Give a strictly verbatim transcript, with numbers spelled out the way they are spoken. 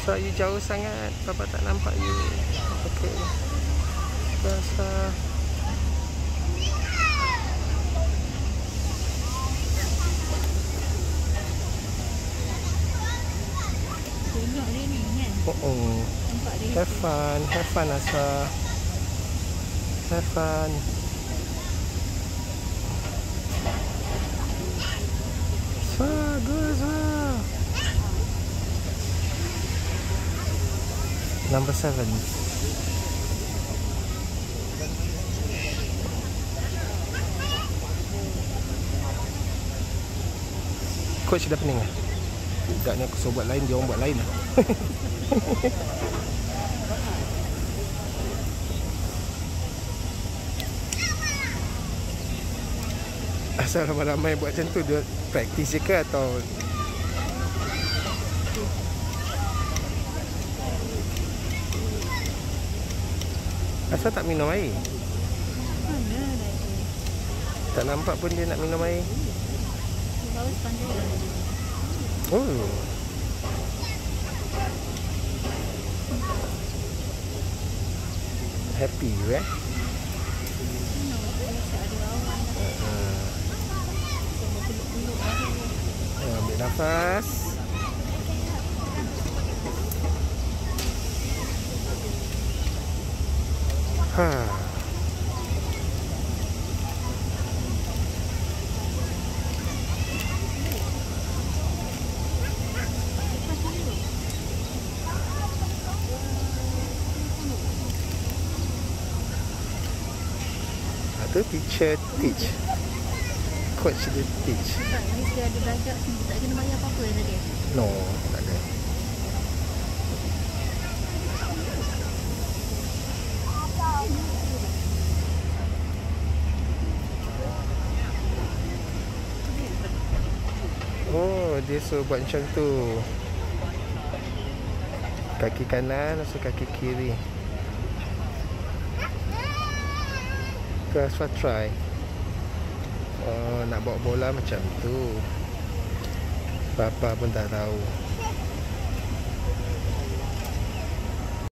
Sebab you jauh sangat, Papa tak nampak you. Okey. Basah. Tengok dia ni kan. Oh, oh. Nampak dia. Have fun, have fun Asa. Have fun. Bagus lah. Number seven. Coach dah pening lah. Agaknya aku suruh buat lain, dia orang buat lain lah. Asal ramai-ramai buat macam tu, dia praktis je ke atau asal tak minum air? Mana dah tu? Tak nampak pun dia nak minum air. Bawa sepandai. Oh. Happy you eh? Ambil nafas. Ha. Itu teacher teach. Coach dia teach. Tak, ni dia ada belajar sini. Tak kena bayar apa-apa tadi. No, tak ada. Oh, dia suruh buat macam tu. Kaki kanan, lepas kaki kiri. First try. Oh, nak bawa bola macam tu. Papa pun tak tahu.